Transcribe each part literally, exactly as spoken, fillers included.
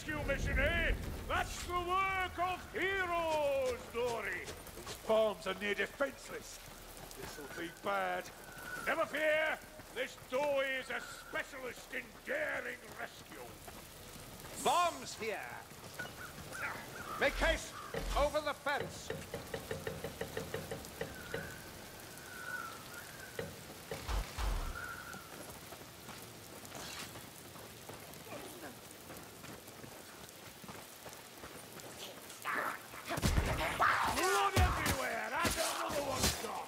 rescue mission, eh? That's the work of heroes, Dory. These farms are near defenseless. This'll be bad. Never fear. This Dory is a specialist in daring rescue. Bombs here! Make haste! Over the fence! Blood everywhere! And another one's gone!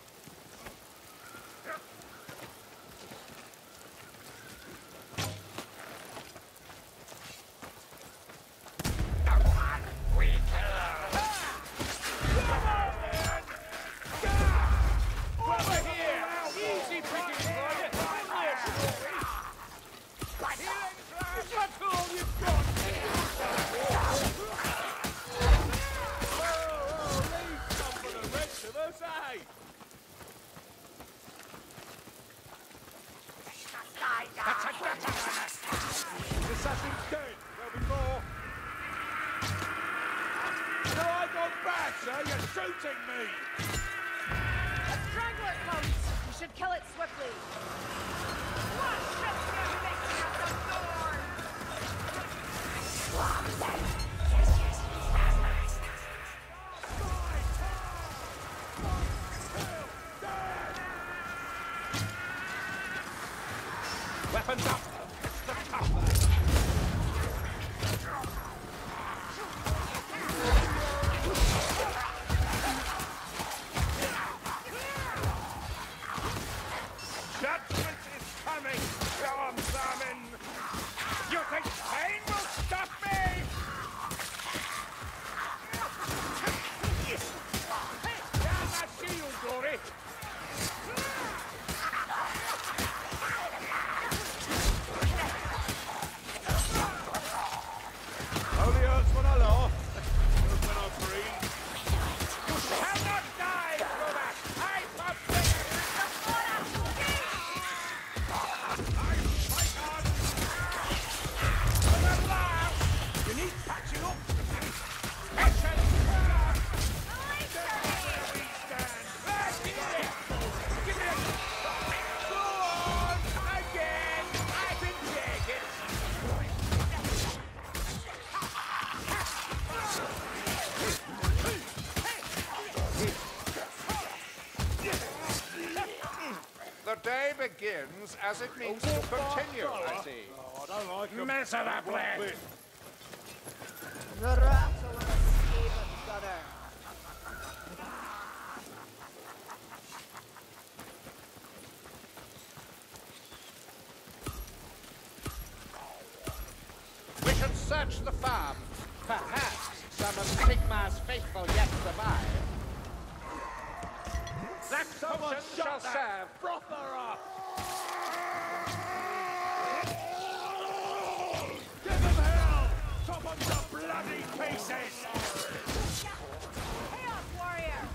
Shooting me! A straggler comes! You should kill it swiftly! What shit you're making at the door? Weapons up! The top! The day begins as it means to continue, I see. Oh, I don't like him. Mess of that plan. The rattle of a scaven gutter. We should search the farm. Perhaps some of Sigmar's faithful yet survive. That potion shall serve. Frother up! Give him hell! Chop him to bloody pieces! Chaos warrior!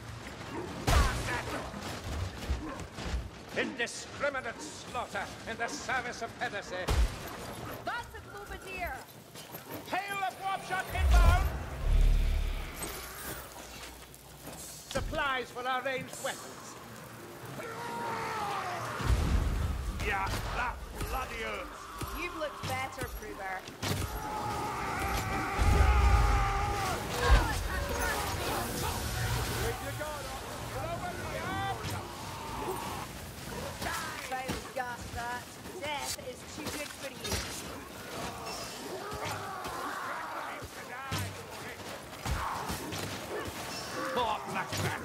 Indiscriminate slaughter in the service of Pedersey. That's a Blubadir! Hail of warpshot inbound! Supplies for our ranged weapons. Yeah, that bloody hurts. You've looked better, Kruber. Failed gas that. Death is too good for you. More black bats.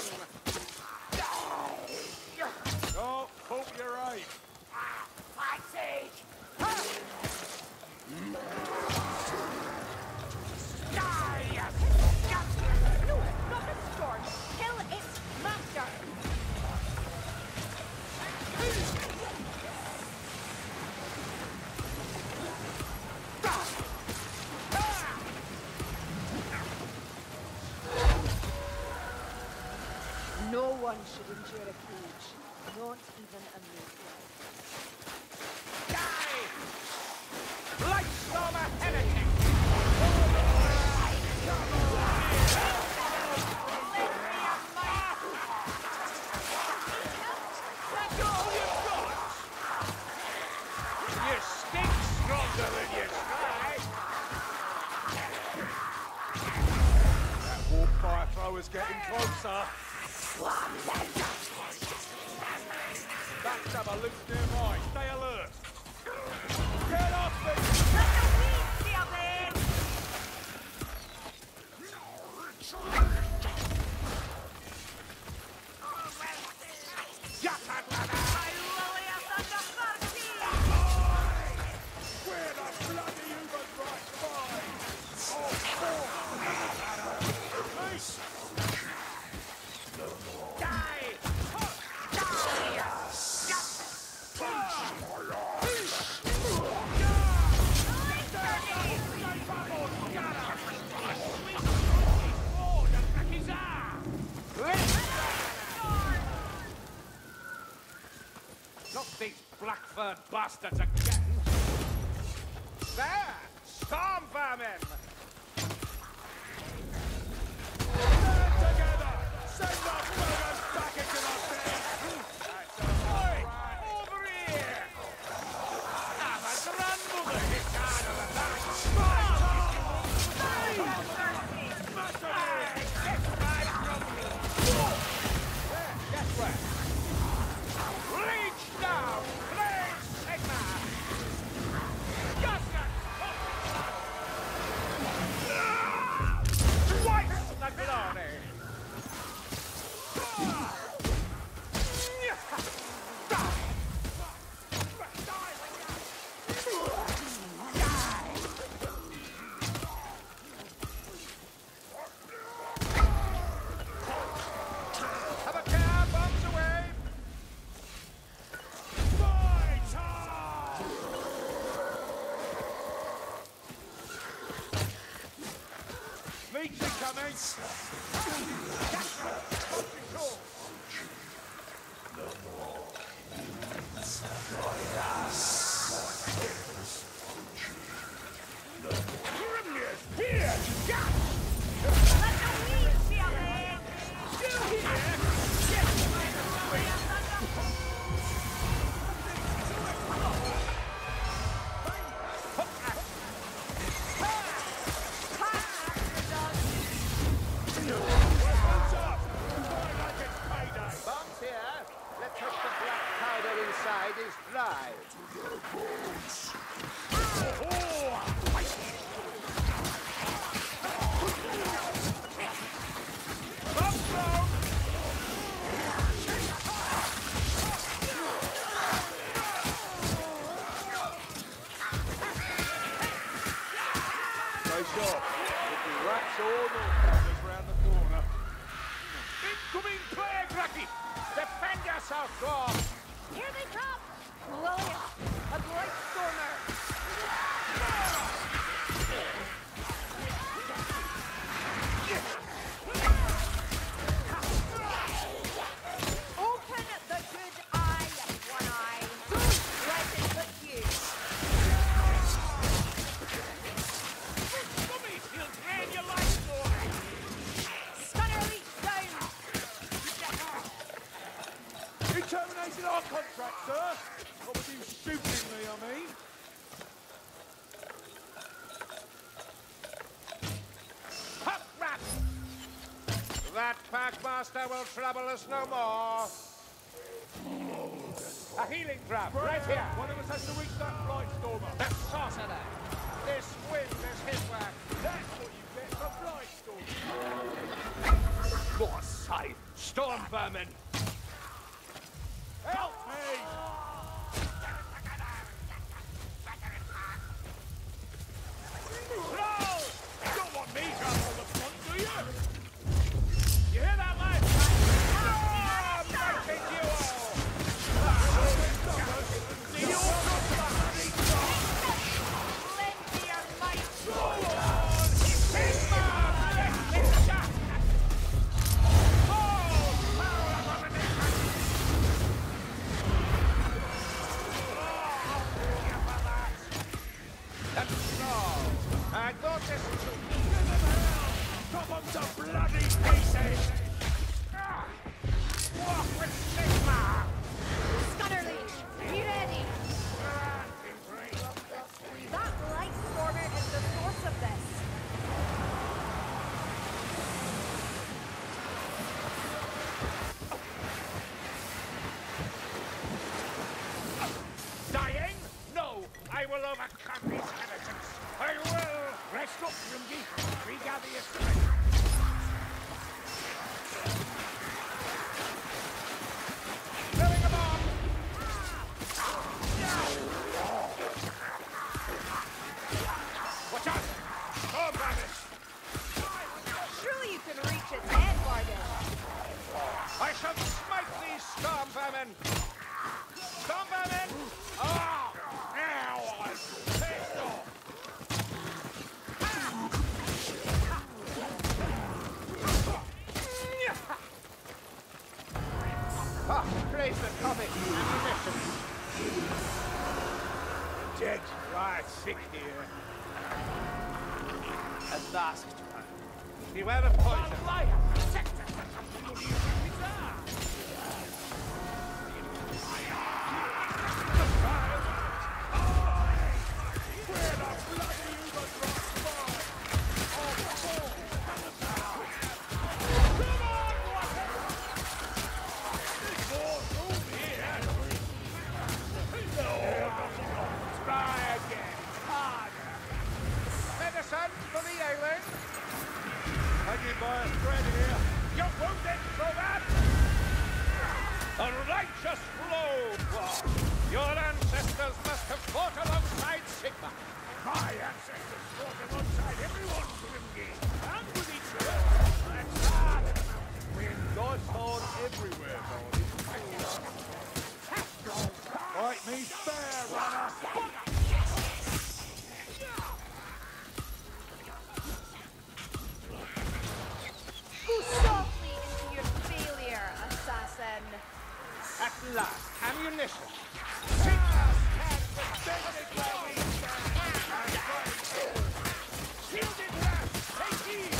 one! Oh, hope you're right. No, not the storm. Kill its master. No one should endure a cage, not even a mayfly. Die! Blightstormer heretic! That's all you've got? You stink stronger than you try. That warp fire thrower's getting closer. Backstabber loops nearby. Stay alert. Get off me! Let the weeds be up there! My lily of the party! Where the bloody human right by? Oh, four! Peace! Die! Not these Blackfern bastards again! There! Storm vermin! Stand together! Send the buggers back into the den! Oi! Over here! Have a grandmother hit harder than that! Smash it! Get right from me! There, guess where? Reach down! Blaze Sigma! Just Twice the glory! Have a care, bombs away! Leech incoming! Here! Let the weeds be up there! Weapons up! Fight like it's payday! Bombs here. Let's hope the black powder inside is dry. Bombs down! Stay sharp. If the rats or no round the corner. Incoming plague, Racky! Defend yourself, dwarf! Here they come! Glorious! A bright stormer! Open the good eye, one eye. Let it put you. Mummies, he'll drain your life story! Stunner leech down! You terminated our contract, sir! What was you shooting me, I mean? Hot rat! That packmaster will trouble us no more. A healing trap, right here. One of us has to reach that flight stormer. The sorcerer. This wind is his work. That's what you get for flight stormer. For sake, stop storm vermin! Help me! Troll! You don't want me to have all the fun, do you? You hear that, lad? Ah, mighty duo! See you all come to the Lend me your might. Go on! Sigma! Let's shot! Oh! Power abomination! That's all. I thought this was Chop them to bloody pieces! Ah! Walk with Sigma! Scunnerleech, be ready. That light stormer is the source of this. Dying? No! I will overcome these heretics! I will! Rest up, Grimgy! Regather your strength! Filling a bomb! Watch out! Storm bandits! Surely you can reach its head, Bargain. I shall smite these storm vermin! Storm vermin! Ah! Now I'm pissed off! Ah, praise the comic ammunition! Dead dry sick here. At last. Beware of poison. Liar! Sector! What do you think it's that? Where the bloody Uber drops by? Oh, full! Come on, water! There's more room here! No! Try again! Harder! Medicine for the ailing. Hanging by a thread here. You're wounded, Robert! A righteous blow! Your ancestors must have fought alongside Sigma. My ancestors fought alongside everyone, Grimgy, and with each other. Let's hard at the mountain wind. God's horn everywhere, Barney. Fight me fair, runner! Go softly into your failure, assassin. At last, ammunition. Sigma's hand was bended where we stand. Shielded lads, take heed!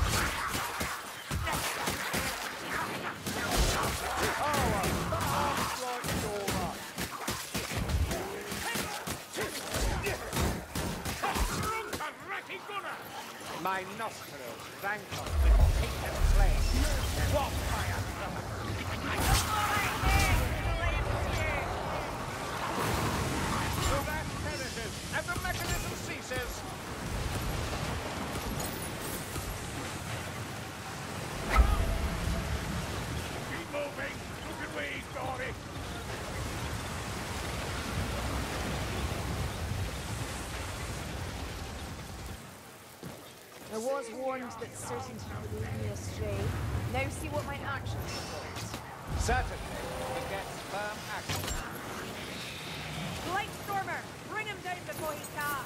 My nostrils rankle with hate and flame. What fire! So that perishes, and the mechanism ceases. Keep moving! Look at me, Dory! I was warned that certainty would lead me astray. Now see what my actions report. Certainly, he gets firm action. Light Stormer, bring him down before he can.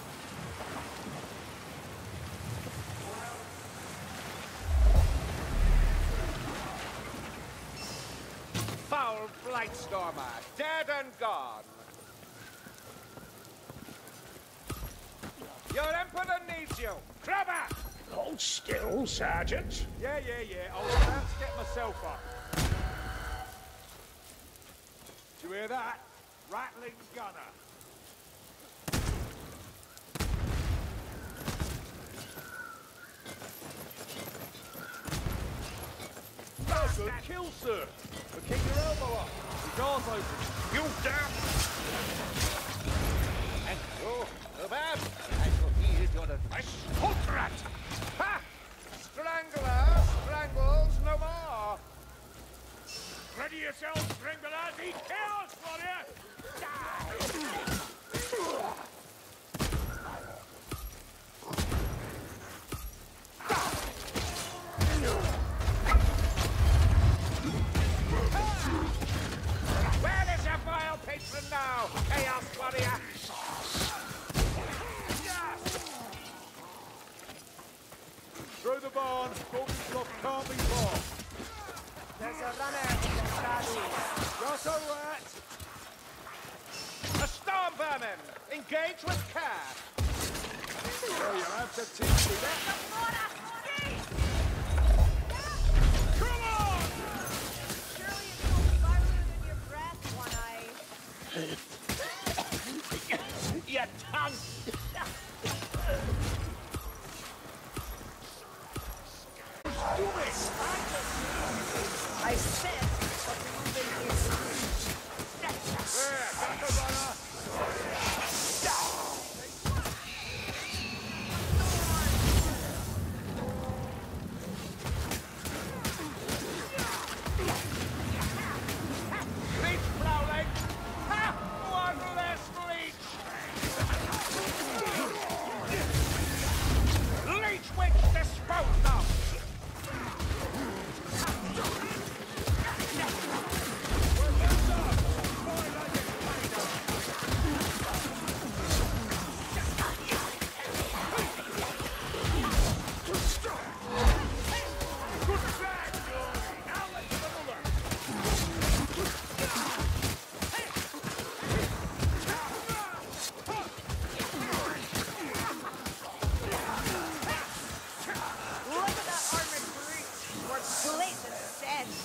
Foul Blightstormer, dead and gone. Your Emperor needs you. Grabber! Hold still, Sergeant. Yeah, yeah, yeah. I was about to get myself up. Did you hear that? Rattling gunner. Oh, good kill, sir. But keep your elbow up. The door's open. You damn... And oh, no bad. I shall heed your advice. Holtrat! Ha! Strangler strangles no more. Stormcloth can't be far. There's a runner in the shadows. Just a rat. A storm vermin! Engage with care! Oh, you have to teach me that. Come on! Surely it's no fire in your breath, One Eye. Your tongue! I said, but moving is There, got the runner. Leech prowling! Ha! One less leech! Leech witch disposed of! look at that armored breach. We're blazing sense.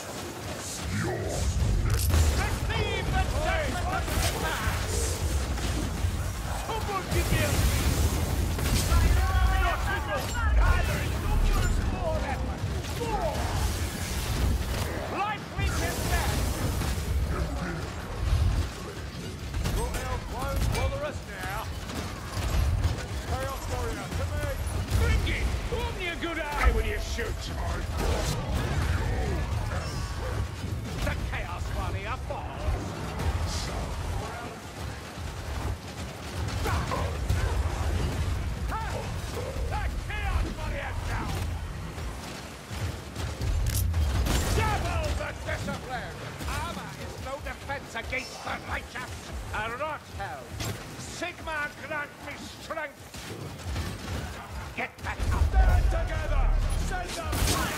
Receive the judgment of the past! Someone give me a Life leech is dead! Your elf won't bother us now. Chaos warrior, to me. Bring it! Open your good eye when you shoot! The Chaos Warrior falls! Ha! The Chaos Warrior down! Double the discipline! Armor is no defense against the righteous! A rot hell! Sigma grant me strength! Get back up! Stand together. Send them.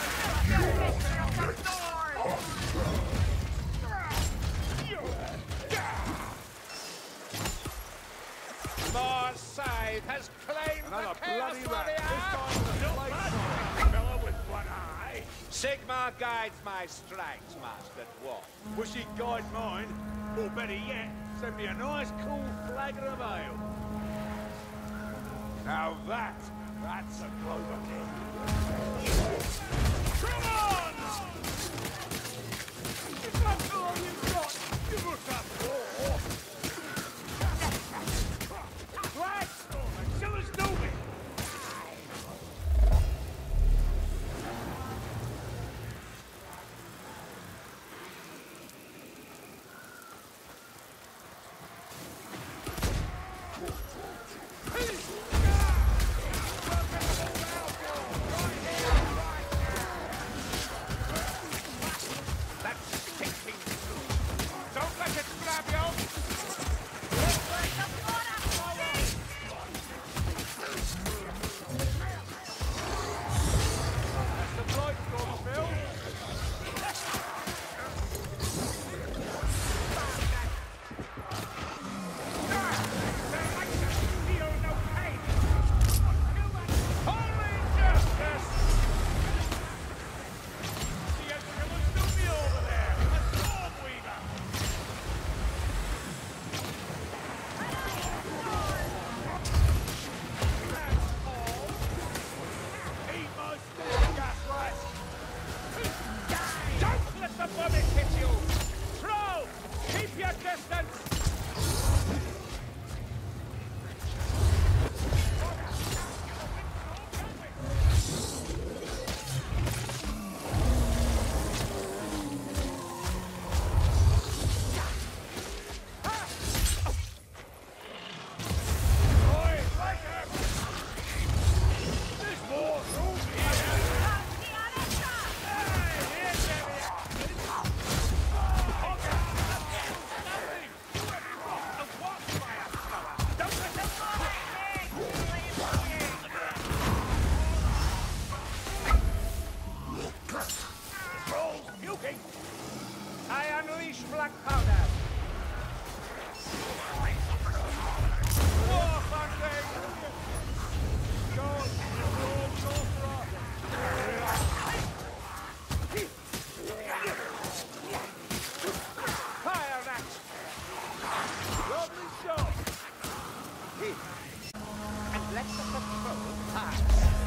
More scythe has claimed Another the Chaos bloody rat. This Warrior! time with a blade. Fellow with one eye. Sigma guides my strikes, Master Dwarf. Wish he'd guide mine. Or better yet, send me a nice cool flagon of ale. Now that, that's a clover king. Come on! That's all you've got. Give us that more. Right, Stormer, show us do it.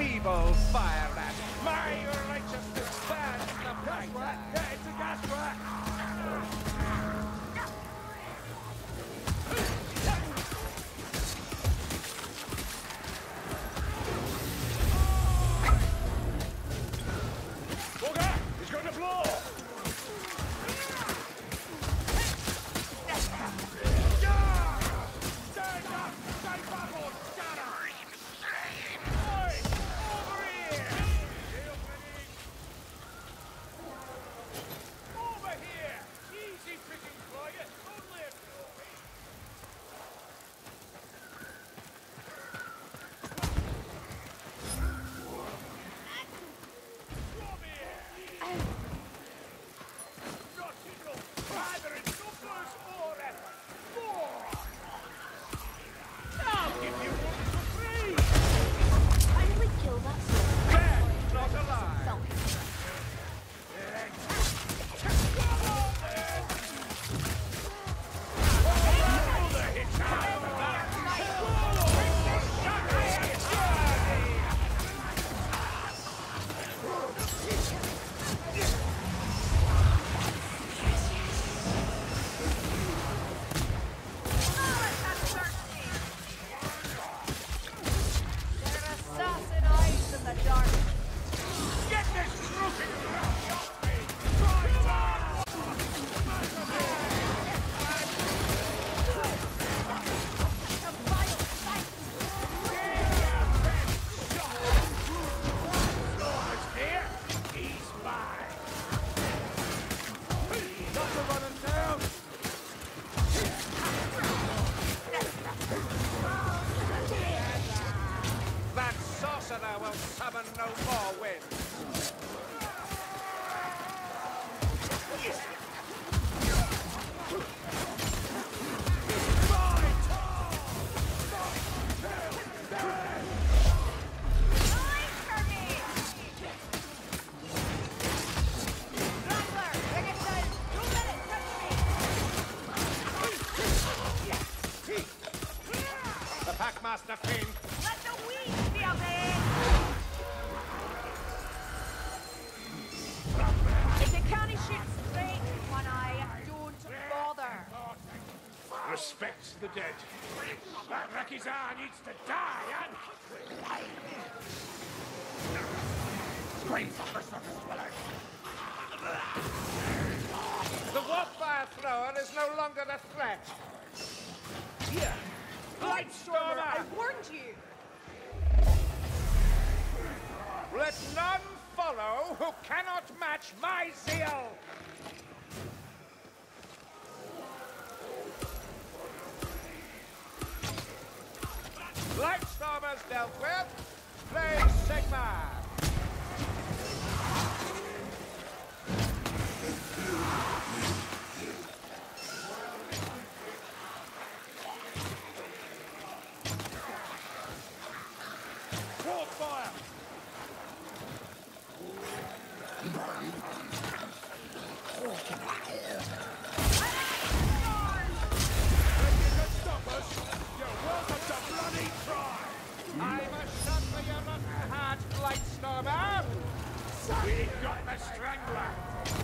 feeble fire rat. My righteousness burns the bright. Yeah, it's a gas rat. Bugger! He's going to blow! Stand up! Stay bubbled! Scatter! Oi! Over here! Over here! Easy picking for you! Only a trophy! Come here! Not enough! Either in numbers or effort! More! I'll give you one for free! Finally kill that sword. Dead, not alive. They're assassin eyes in the dark. Get this rooting rat off me! Right on! A vile sight. Stormer's here! He's mine! Not to run him down! That sorcerer will summon no more wind. Nice, Kirby. Wrangler, bring it down. Don't let it touch me. The Packmaster Finn. Let the weeds be obeyed. If you can't shoot straight in one eye, don't bother. Respect the dead. That Rakizar needs to die, and... Scream for Christmas, The Warpfire Thrower is no longer a threat. Here! Blightstormer, I warned you. Let none follow who cannot match my zeal. Blightstormers dealt with. Play Sigmar. Warfire! If you can stop us, you're welcome to bloody try! I'm a shot for your rotten heart, Blightstormer. We got the Strangler!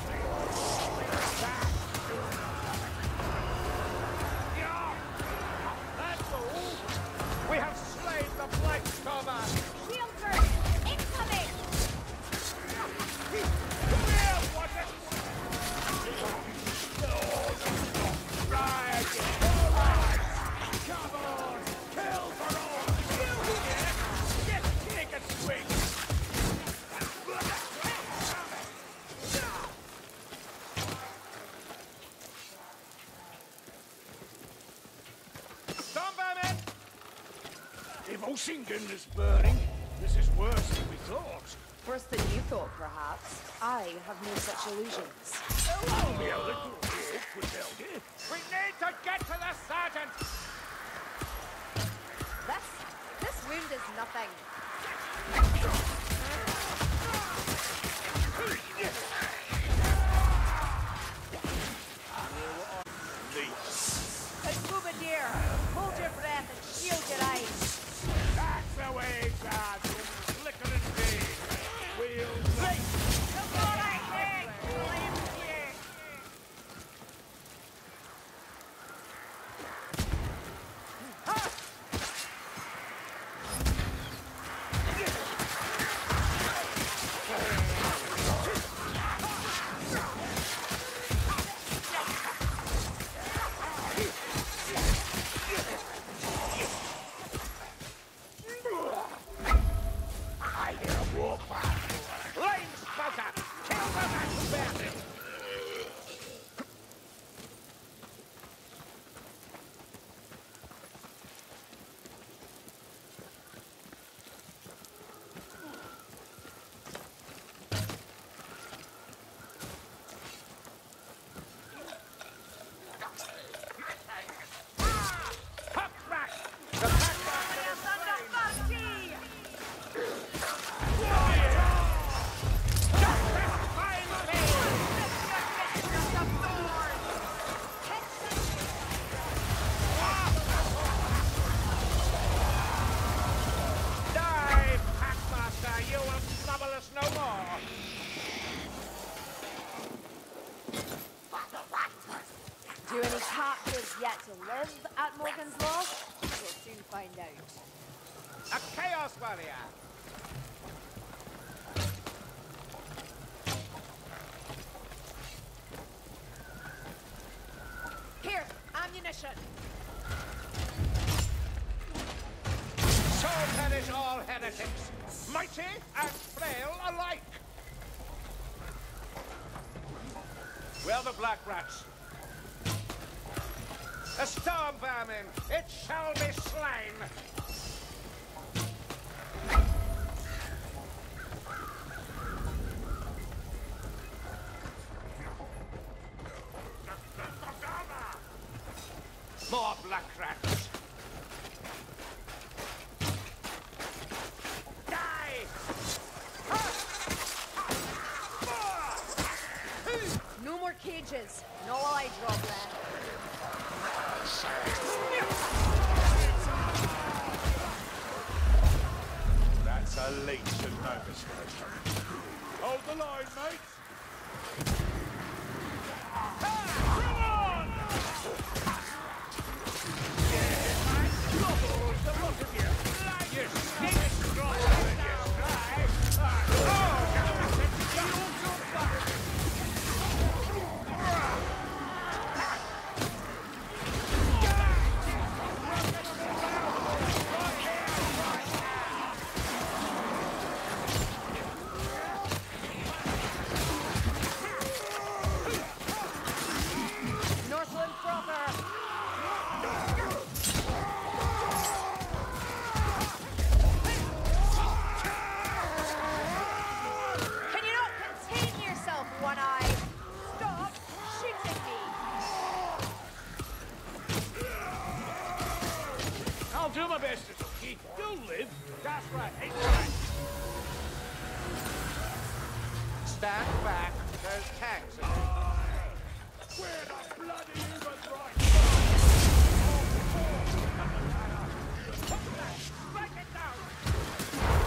Yeah! That's all! We have slain the Blightstormer. Shield curtain, incoming. Where was it? Right! All right! Come on! Kill for all! You here! Just take a swing! Stormvermin! If Ossingen is burning, this is worse than we thought. Worse than you thought, perhaps. I have no such illusions. Only a little bit would help you. We need to get to the sergeant. This, this wound is nothing. And Boubadir, hold your breath and shield your eyes. That's the way, Sergeant. Flicker to live at Morgan's Law? We'll soon find out. A Chaos Warrior! Here, ammunition. So perish all heretics, mighty and frail alike! Where the black rats? A storm vermin, it shall be slain! More black rats! Die! No more cages. No while I draw blood. That's a leech and no mistake. Hold the line, mate. Northland proper. Can you not contain yourself, One Eye? Stop shooting me. I'll do my best, little kid. You'll live. That's right, ain't right. Stand back, there's tanks ahead. Where the bloody Uber's right? Strike it down!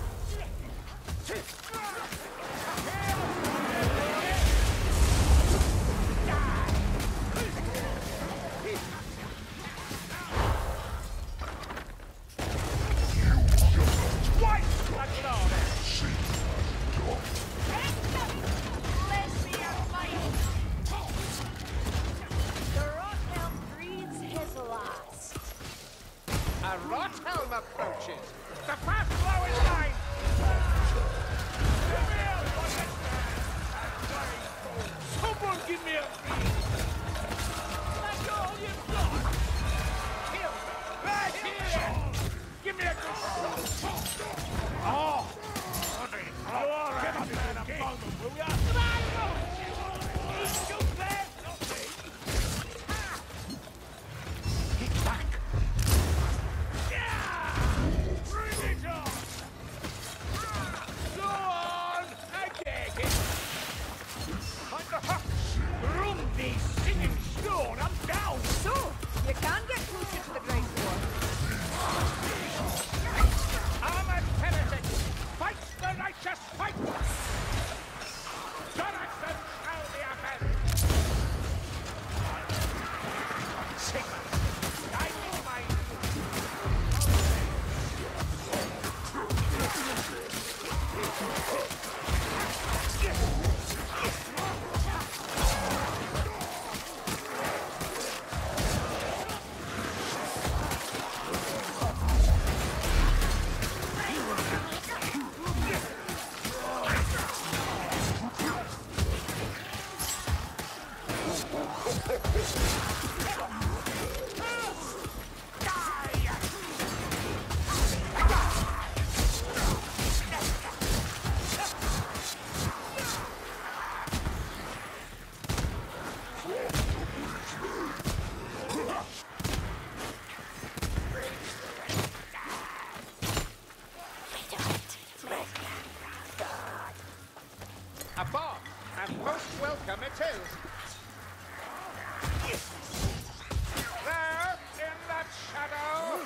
White! Like Lord! Let me a fight. The Rothelm breathes his last. A Rothelm approaches! The fast flowing line! Someone give me a That's all you've got! Kill! Right here! Give me a good shot! Oh! Bloody hell. Give a man a moment, will ya? He's too bad, not me! Get back! Bring it on! Go on! I take it! Room these singing stone, I'm down! So, you can get closer to the ground floor. Armored heretic! Fight the righteous fight! Jonathan shall be avenged! Sigma, I know my... A bomb, and most welcome it is. There, in that shadow.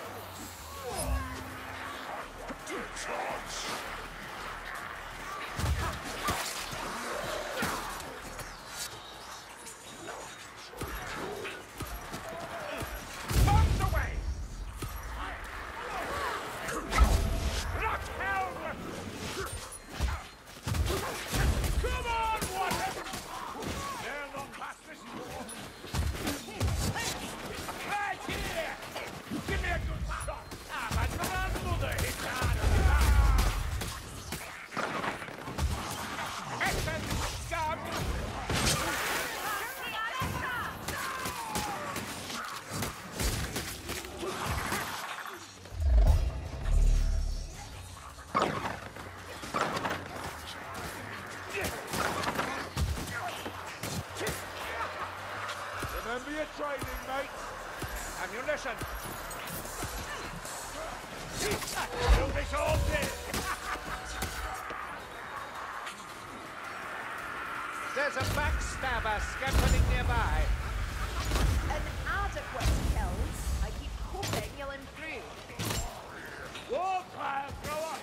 right. Ammunition. Do this all day. There's a backstabber scampering nearby. An adequate kill. I keep hoping you'll improve. Warfire thrower.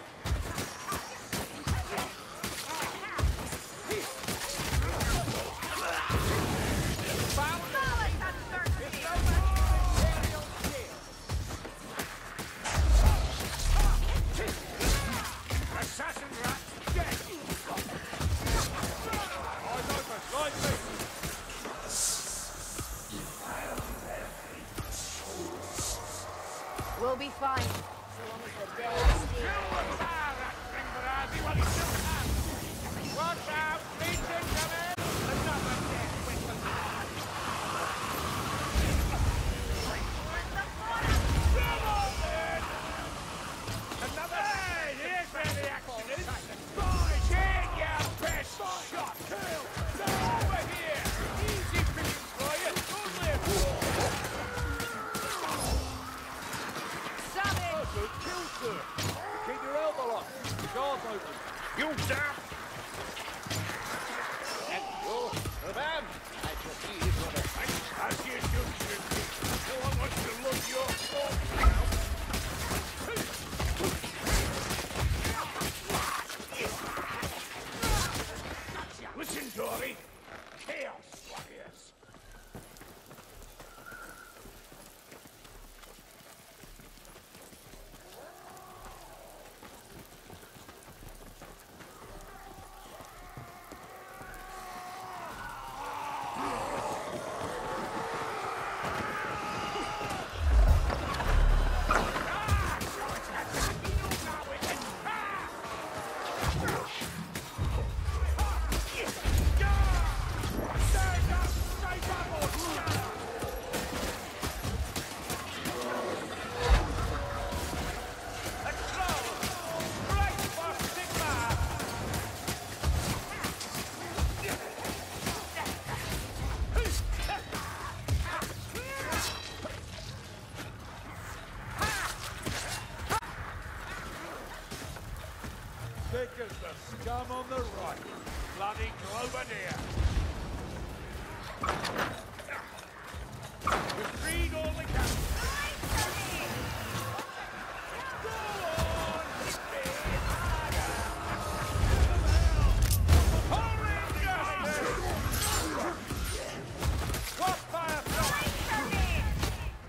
Solid uncertainty. Assassin rat dead. Eyes open, like me. We'll be fine. So long as the dead stay. Watch out! Legion coming! Another dead weapon! Another... Hey, here's where the action is. Boys, get your best shot. Kill. Over here. Easy pickings for you. Only a four. Savage! Good kill, sir. Keep your elbow up. The door's open. You damn. And you, Ravan, I proceed for the fight. As you do, Shrinky. No one wants to look your fault now. Listen, Dory. Chaos warriors. Thick as the scum on the right. Bloody Globadier. We've freed all the captives. Go on, hit me harder. Horrid justice! What fire fly?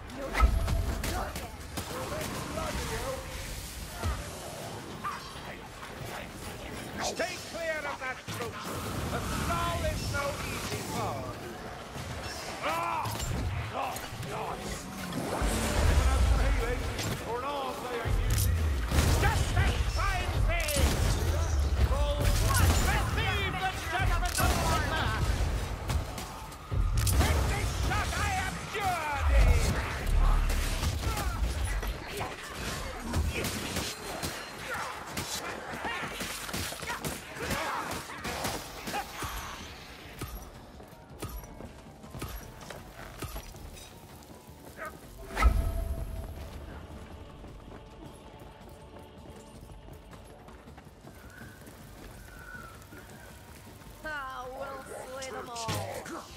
Stay clear of that troop. The snow is no easy fall. Ah! God, God. Anyone have some healing? Or an arm they ain't using? Just a fine thing! Roll. Receive the judgment of Allah! Take this shot, I abjure thee! Ah, we'll slay them all.